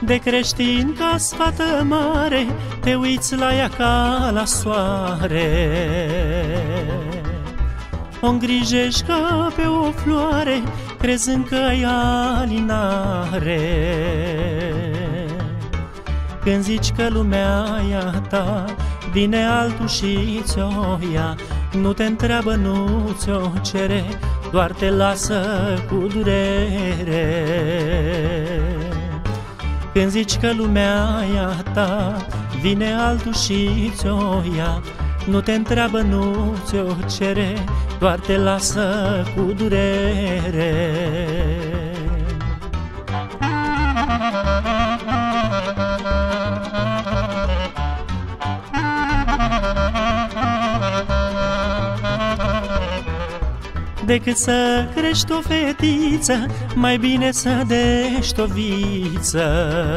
De creștin ca-s fată mare, te uiți la ea ca la soare. O îngrijești ca pe o floare, crezând că ai alinare. Când zici că lumea e a ta, vine altul și ți-o ia. Nu te întreabă, nu ți-o cere, doar te lasă cu durere. Când zici că lumea e a ta, vine altul și ți-o ia. Nu te întreabă, nu ți-o cere, doar te lasă cu durere. Decât să crești o fetiță, mai bine să dești o viță.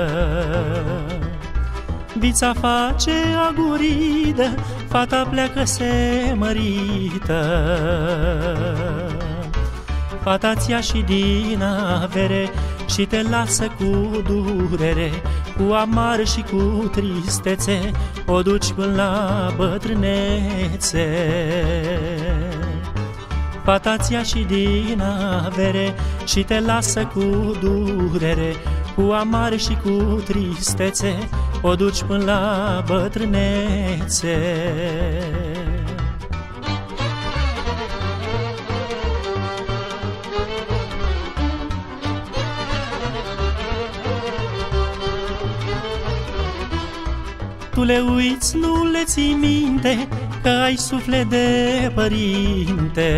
Vița face aguridă, fata pleacă semărită. Fata ți-ia și din avere și te lasă cu durere. Cu amar și cu tristețe o duci până la bătrânețe. Fata ți-ia și din avere și te lasă cu durere. Cu amar și cu tristețe o duci până la bătrânețe. Tu le uiți, nu le ții minte, că ai suflet de părinte.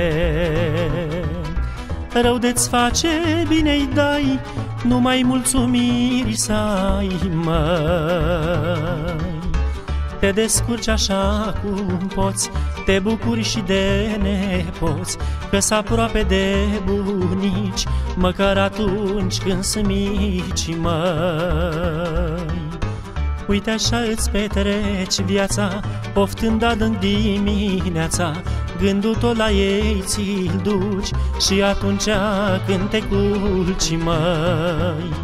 Rău de-ți face, bine-i dai, numai mulțumiri să ai, măi. Te descurci așa cum poți, te bucuri și de nepoți, că-s aproape de bunici, măcar atunci când sunt mici, măi. Uite așa îți petreci viața, poftând adânc dimineața, gândul tot la ei ți-l duci și atunci când te culci, măi.